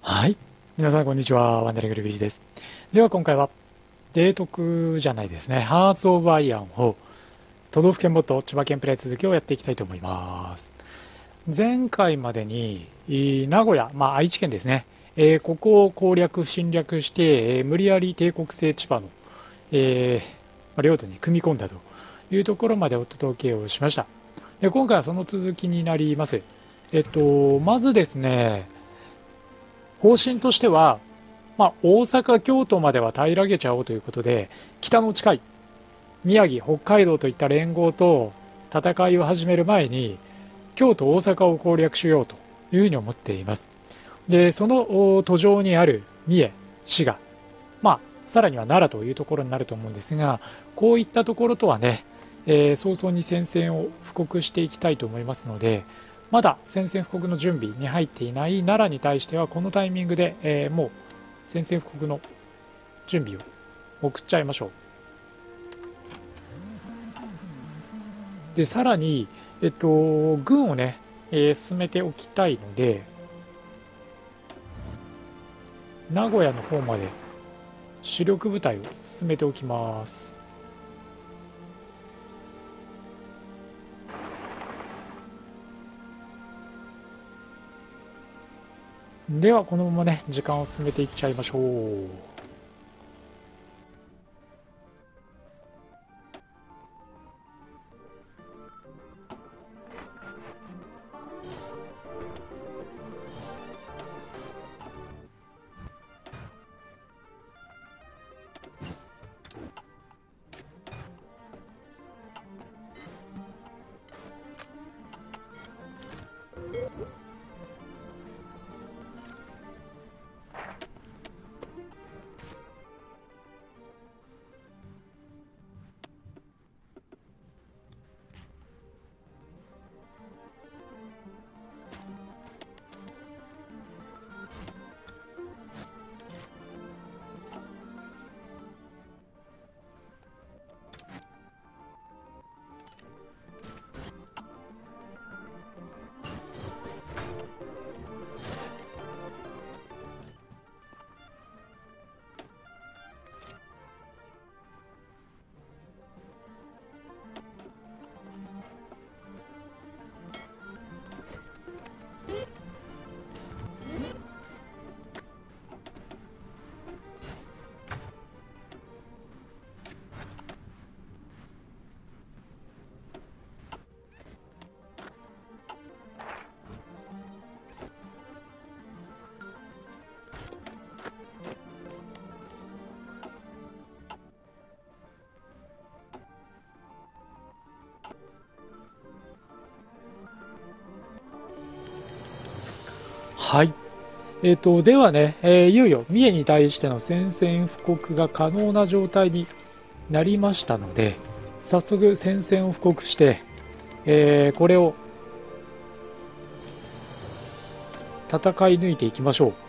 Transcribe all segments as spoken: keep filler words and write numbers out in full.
はい。皆さん、こんにちは。ワンダリングルビーチです。では、今回は、デートクじゃないですね。ハーツ・オブ・アイアンを、都道府県ボット、千葉県プレイ続きをやっていきたいと思います。前回までに、名古屋、まあ、愛知県ですね。えーここを攻略、侵略して、えー無理やり帝国製千葉の、えーまあ領土に組み込んだというところまでお届けをしました。で、今回はその続きになります。えっと、まずですね、方針としては、まあ、大阪、京都までは平らげちゃおうということで、北の近い宮城、北海道といった連合と戦いを始める前に、京都、大阪を攻略しようというふうに思っています。で、その途上にある三重、滋賀、まあ、さらには奈良というところになると思うんですが、こういったところとはね、えー早々に宣戦を布告していきたいと思いますので、まだ宣戦布告の準備に入っていない奈良に対しては、このタイミングで、えーもう宣戦布告の準備を送っちゃいましょう。で、さらに、えっと、軍をね、えー進めておきたいので、名古屋の方まで主力部隊を進めておきます。では、このままね、時間を進めていっちゃいましょう。はい。えー、とではね、えーいよいよ三重に対しての宣戦布告が可能な状態になりましたので、早速宣戦を布告して、えーこれを戦い抜いていきましょう。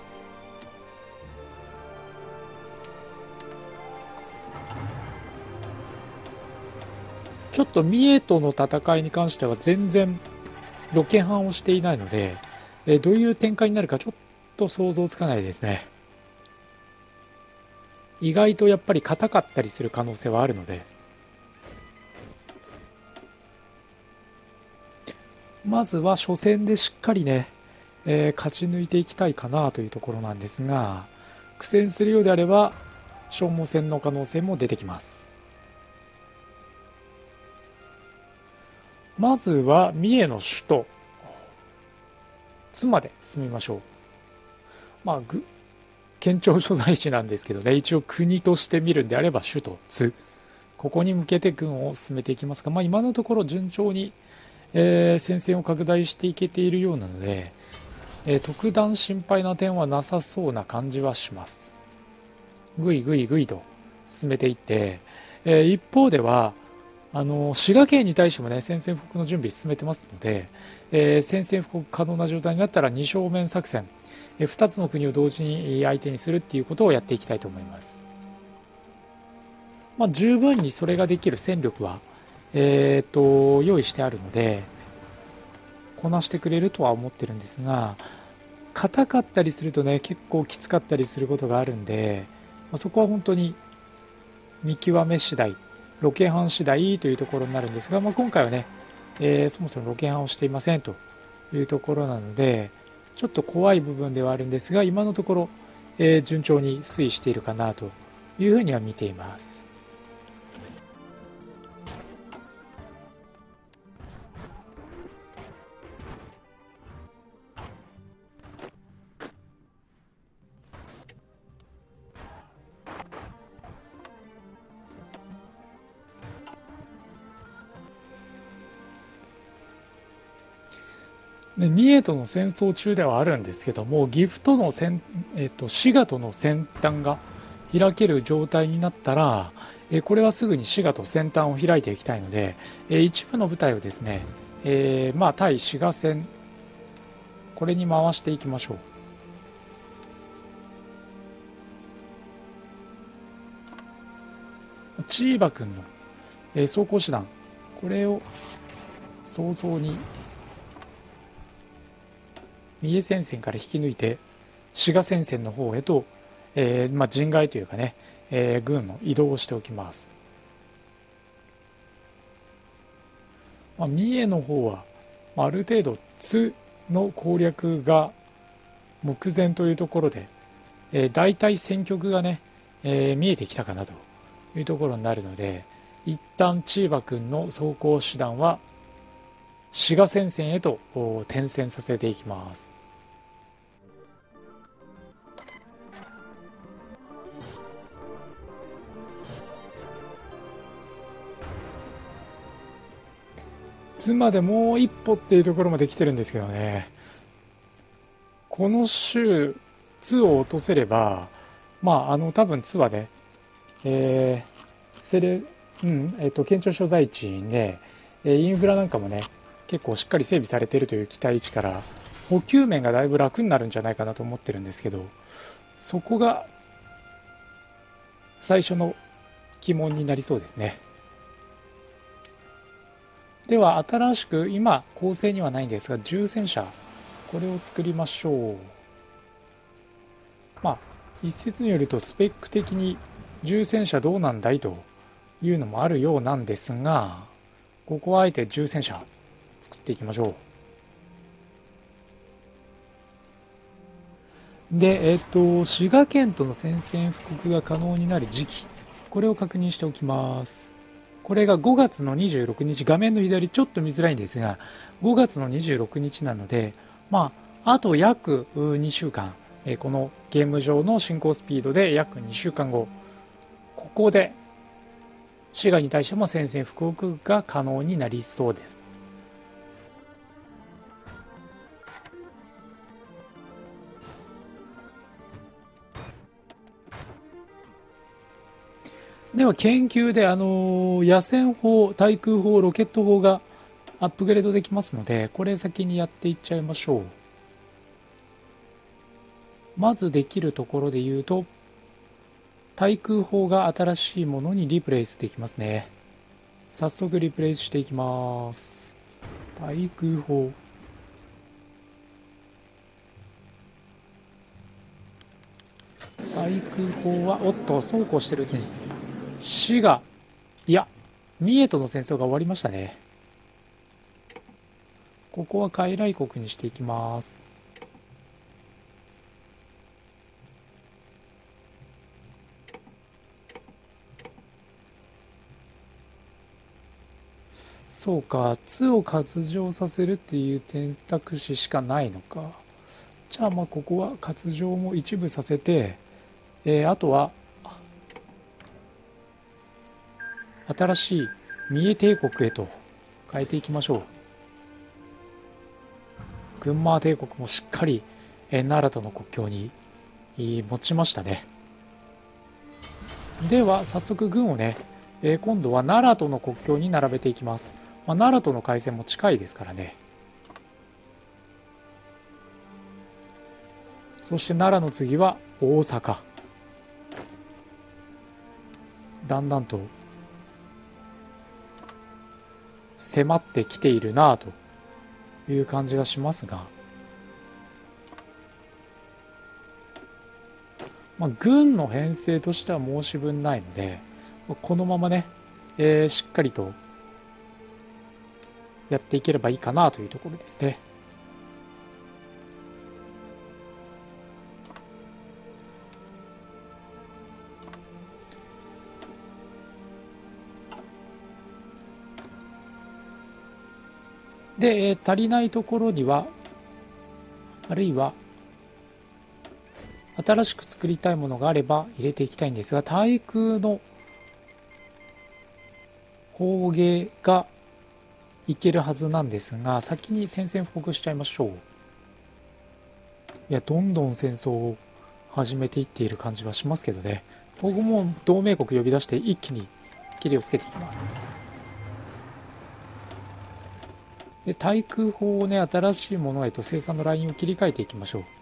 ちょっと三重との戦いに関しては全然ロケハンをしていないので、えーどういう展開になるかちょっと想像つかないですね。意外とやっぱり硬かったりする可能性はあるので、まずは初戦でしっかりね、えー勝ち抜いていきたいかなというところなんですが、苦戦するようであれば消耗戦の可能性も出てきます。まずは三重の首都津まで進みましょう。まあぐ県庁所在地なんですけどね、一応国として見るんであれば首都津、ここに向けて軍を進めていきますが、まあ、今のところ順調に、えー戦線を拡大していけているようなので、えー特段心配な点はなさそうな感じはします。ぐいぐいぐいと進めていって、えー一方ではあの滋賀県に対してもね、宣戦布告の準備進めてますので、えー宣戦布告可能な状態になったら二正面作戦、えー、ふたつの国を同時に相手にするっていうことをやっていきたいと思います。まあ、十分にそれができる戦力は、えー、と用意してあるのでこなしてくれるとは思ってるんですが、 硬かったりするとね、結構きつかったりすることがあるんで、まあ、そこは本当に見極め次第、ロケハン次第というところになるんですが、まあ、今回はね、えー、そもそもロケハンをしていませんというところなので、ちょっと怖い部分ではあるんですが、今のところ、えー、順調に推移しているかなというふうには見ています。で三重との戦争中ではあるんですけども、岐阜との戦、えー、と滋賀との先端が開ける状態になったら、えーこれはすぐに滋賀と先端を開いていきたいので、えー一部の部隊をですね、えーまあ、対滋賀戦、これに回していきましょう。千葉君の、えー装甲師団、これを早々に三重戦線から引き抜いて滋賀戦線の方へと、えーまあ、陣外というかね、えー軍の移動をしておきます。まあ、三重の方はある程度津の攻略が目前というところで、えー、大体戦局がね、えー見えてきたかなというところになるので、一旦千葉君の装甲師団は滋賀戦線へとお転戦させていきます。津までもう一歩っていうところまで来てるんですけどね、この週津を落とせれば、まああの多分津はね、えーセレうんえっ、と県庁所在地で、えーインフラなんかもね結構しっかり整備されているという期待値から補給面がだいぶ楽になるんじゃないかなと思ってるんですけど、そこが最初の疑問になりそうですね。では新しく今構成にはないんですが重戦車、これを作りましょう。まあ一説によるとスペック的に重戦車どうなんだいというのもあるようなんですが、ここはあえて重戦車作っていきましょう。で、えっ、と滋賀県との宣戦布告が可能になる時期、これを確認しておきます。これがごがつのにじゅうろくにち、画面の左ちょっと見づらいんですがごがつのにじゅうろくにちなので、まああと約にしゅうかん、えーこのゲーム上の進行スピードで約にしゅうかんご、ここで滋賀に対しても宣戦布告が可能になりそうです。では研究で、あのー野戦砲、対空砲、ロケット砲がアップグレードできますので、これ先にやっていっちゃいましょう。まずできるところで言うと、対空砲が新しいものにリプレイスできますね。早速リプレイスしていきます。対空砲、対空砲はおっとそうこうしてるうちに滋賀、いや三重との戦争が終わりましたね。ここは傀儡国にしていきます。そうか、津を割譲させるっていう選択肢しかないのか。じゃあまあここは割譲も一部させて、えーあとは新しい三重帝国へと変えていきましょう。群馬帝国もしっかり、えー奈良との国境にえー持ちましたね。では早速軍をね、えー今度は奈良との国境に並べていきます。まあ、奈良との海戦も近いですからね。そして奈良の次は大阪。だんだんと迫ってきているなという感じがしますが、 まあ、軍の編成としては申し分ないので、このままね、えー、しっかりとやっていければいいかなというところですね。で、えー、足りないところには、あるいは新しく作りたいものがあれば入れていきたいんですが、対空の砲撃がいけるはずなんですが、先に宣戦布告しちゃいましょう。いや、どんどん戦争を始めていっている感じはしますけどね。僕も同盟国呼び出して一気に切りをつけていきます。で、対空砲をね、新しいものへと生産のラインを切り替えていきましょう。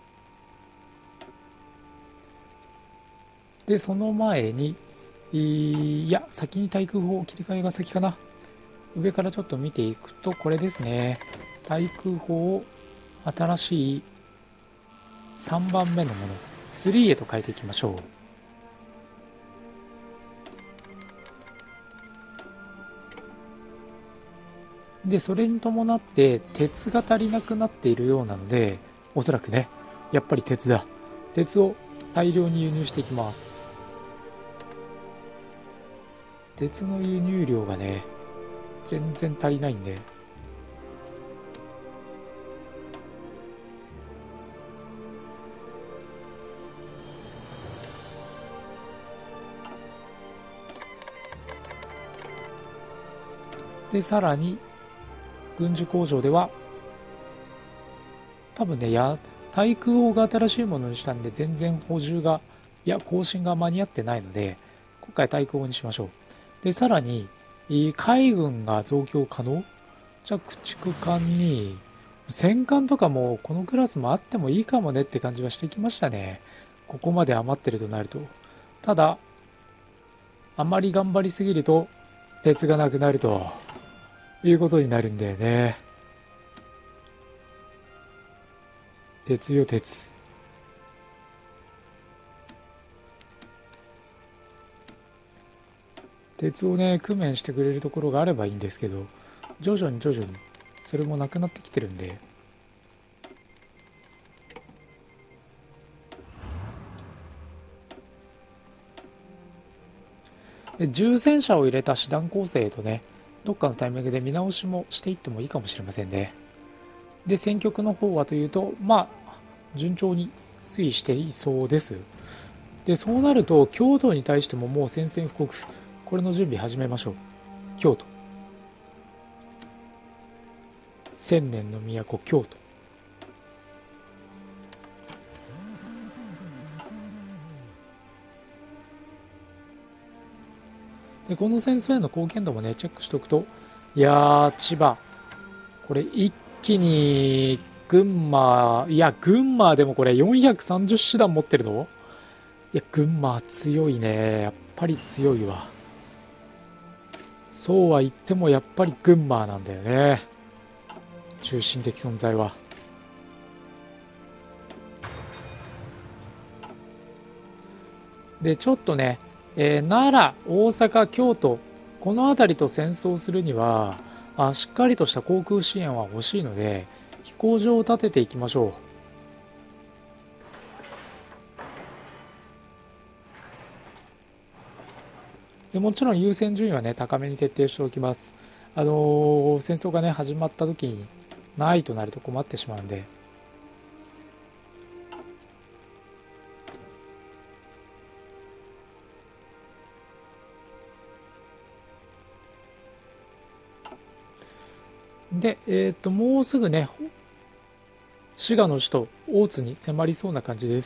で、その前に、いや、先に対空砲切り替えが先かな。上からちょっと見ていくと、これですね。対空砲を新しいさんばんめのもの、スリーへと変えていきましょう。で、それに伴って鉄が足りなくなっているようなので、おそらくね、やっぱり鉄だ。鉄を大量に輸入していきます。鉄の輸入量がね、全然足りないんで。で、さらに、軍需工場では、多分ね、や、対空砲が新しいものにしたんで、全然補充が、いや、更新が間に合ってないので、今回対空砲にしましょう。で、さらに、海軍が増強可能？着陸艦に、戦艦とかもこのクラスもあってもいいかもねって感じはしてきましたね。ここまで余ってるとなると。ただ、あまり頑張りすぎると、鉄がなくなるということになるんだよね。鉄よ、鉄。鉄をね、工面してくれるところがあればいいんですけど、徐々に徐々にそれもなくなってきてるんで、で重戦車を入れた師団構成とね、どっかのタイミングで見直しもしていってもいいかもしれませんね。で、戦局の方はというと、まあ、順調に推移していそうです。で、そうなると、京都に対してももう宣戦布告、これの準備始めましょう。京都。千年の都、京都。で、この戦争への貢献度もね、チェックしておくと、いやー、千葉。これ一気に、群馬、いや、群馬でもこれよんひゃくさんじゅう師団持ってるの？いや、群馬強いね。やっぱり強いわ。そうは言ってもやっぱり群馬なんだよね。中心的存在は。で、ちょっとね、えー、奈良、大阪、京都、この辺りと戦争するには、あ、しっかりとした航空支援は欲しいので、飛行場を建てていきましょう。でもちろん優先順位はね、高めに設定しておきます。あのー、戦争がね、始まった時にないとなると困ってしまうんで。で、えっと、もうすぐね、滋賀の首都大津に迫りそうな感じです。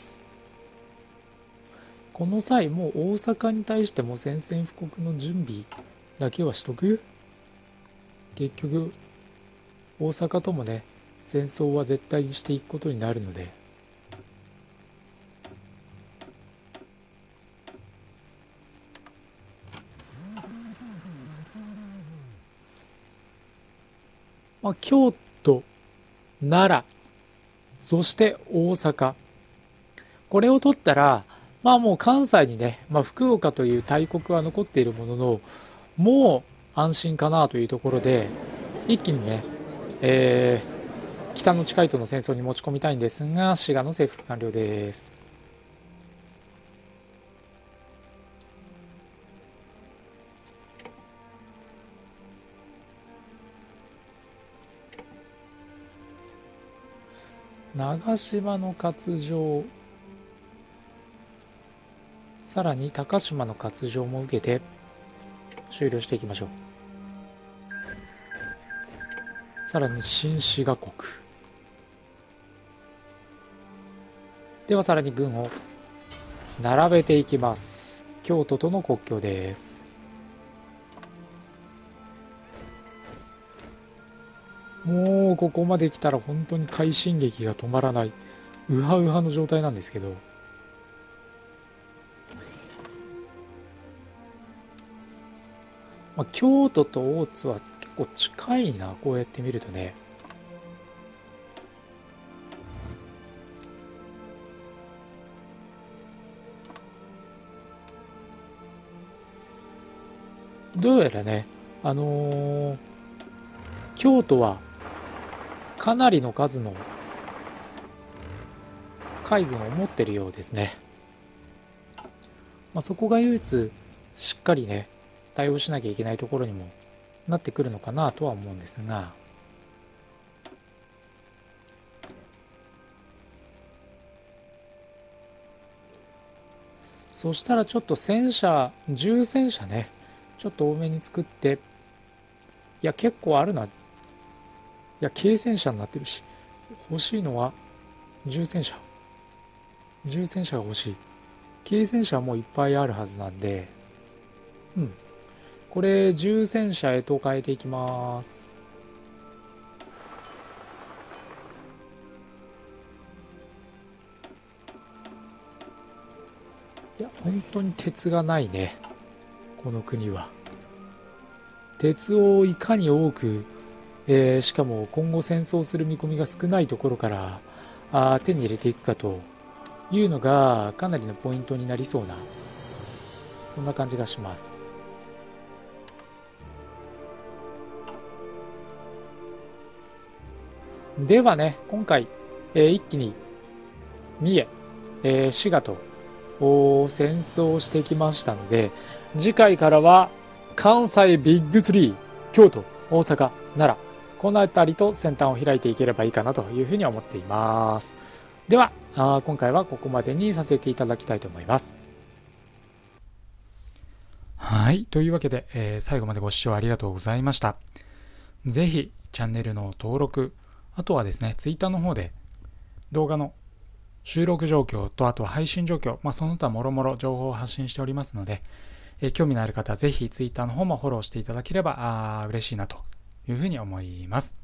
この際、もう大阪に対しても宣戦布告の準備だけはしとく？結局、大阪ともね、戦争は絶対にしていくことになるので。まあ、京都、奈良、そして大阪。これを取ったら、 まあもう関西にね、まあ、福岡という大国は残っているものの、もう安心かなというところで、一気にね、えー、北の近いとの戦争に持ち込みたいんですが、滋賀の征服完了です。長島の割譲、さらに高島の割譲も受けて終了していきましょう。さらに新滋賀国では、さらに軍を並べていきます。京都との国境です。もうここまで来たら本当に快進撃が止まらない、ウハウハの状態なんですけど、まあ、京都と大津は結構近いな、こうやって見るとね。どうやらね、あのー、京都はかなりの数の海軍を持ってるようですね。まあ、そこが唯一しっかりね対応しなきゃいけないところにもなってくるのかなとは思うんですが、そしたらちょっと戦車、重戦車ね、ちょっと多めに作って、いや結構あるな、いや軽戦車になってるし、欲しいのは重戦車、重戦車が欲しい。軽戦車はもういっぱいあるはずなんで、うん、これ重戦車へと変えていきます。いや本当に鉄がないね、この国は。鉄をいかに多く、えーしかも今後戦争する見込みが少ないところからあ手に入れていくかというのがかなりのポイントになりそうな、そんな感じがします。ではね、今回、えー一気に三重、えー滋賀と戦争してきましたので、次回からは関西ビッグスリー、京都、大阪、奈良、この辺りと先端を開いていければいいかなというふうに思っています。ではあ今回はここまでにさせていただきたいと思います。はい、というわけで、えー最後までご視聴ありがとうございました。ぜひチャンネルの登録、あとはですね、ツイッターの方で動画の収録状況と、あとは配信状況、まあ、その他もろもろ情報を発信しておりますので、えー興味のある方はぜひツイッターの方もフォローしていただければあ嬉しいなというふうに思います。